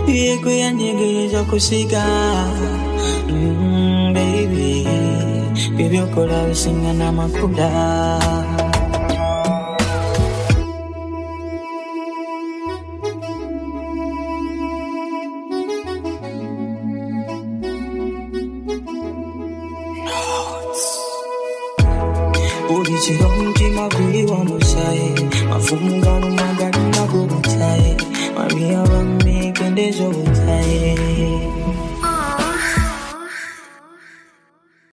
Yego yanyegereje kusiga baby baby okola bisinga n'amakula Ulichiro mtima kuliwa musaye Mafungano magari na kubutaye Maria wame kendezo utaye